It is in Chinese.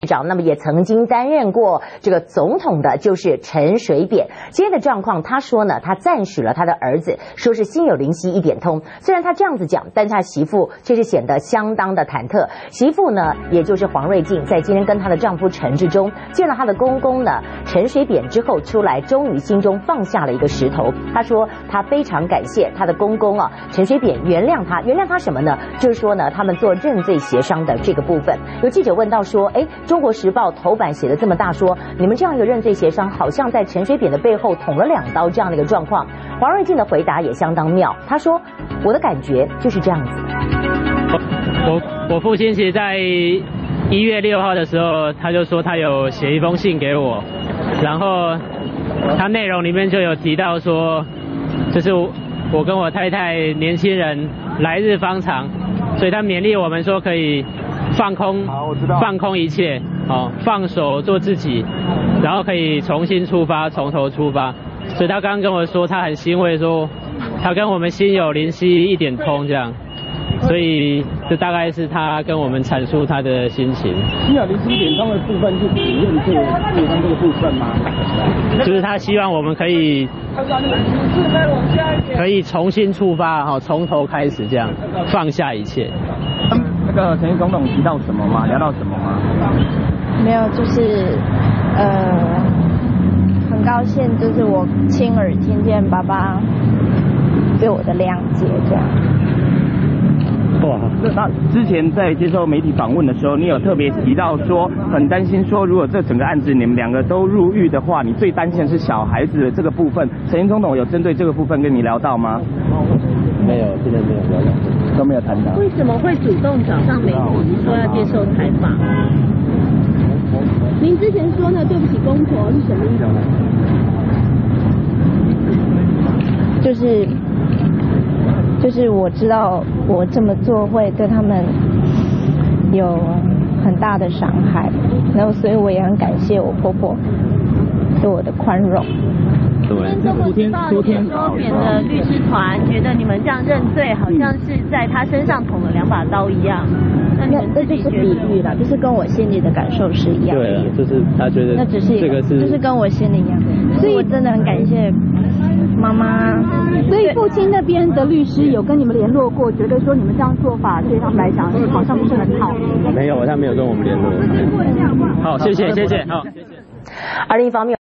长，那么也曾经担任过这个总统的，就是陈水扁。今天的状况，他说呢，他赞许了他的儿子，说是心有灵犀一点通。虽然他这样子讲，但是他媳妇却是显得相当的忐忑。媳妇呢，也就是黄瑞静，在今天跟她的丈夫陈志忠见了她的公公呢陈水扁之后出来，终于心中放下了一个石头。她说她非常感谢她的公公啊陈水扁原谅她，原谅她什么呢？就是说呢，他们做认罪协商的这个部分。有记者问到说，中国时报头版写的这么大，说你们这样一个认罪协商，好像在陈水扁的背后捅了2刀这样的一个状况。黄瑞静的回答也相当妙，他说我的感觉就是这样子。 我父亲其实在1月6号的时候，他就说他有写一封信给我，然后他内容里面就有提到说，就是我跟我太太年轻人来日方长，所以他勉励我们说可以放空一切，放手做自己，然后可以重新出发，从头出发。所以他刚刚跟我说，他很欣慰，说他跟我们心有灵犀一点通这样。所以这大概是他跟我们阐述他的心情。 心有灵犀一点通的部分是指认罪协商这个部分吗？ 就是他希望我们可以重新出发，从头开始这样，放下一切。 那个陈总统提到什么吗？聊到什么吗？ 没有，就是很高兴，就是我亲耳听见爸爸对我的谅解这样。 哇，那之前在接受媒体访问的时候，你有特别提到说，很担心说，如果这整个案子你们2个都入狱的话，你最担心的是小孩子的这个部分。陈总统有针对这个部分跟你聊到吗？ 没有，现在没有聊到， 都没有谈到。 为什么会主动找上媒体说要接受采访？您之前说呢，对不起公婆是什么意思？ 就是我知道我这么做会对他们有很大的伤害，然后所以我也很感谢我婆婆对我的宽容。 昨天说扁的律师团觉得你们这样认罪，好像是在他身上捅了2把刀一样。 那就是比喻了，就是跟我心里的感受是一样的。 对了，就是他觉得那只是这个是， 就是跟我心里一样。所以我真的很感谢妈妈。 所以父亲那边的律师有跟你们联络过，觉得说你们这样做法对他们来讲好像不是很好。 没有，他没有跟我们联络。好，谢谢，好，谢谢。 而另一方面。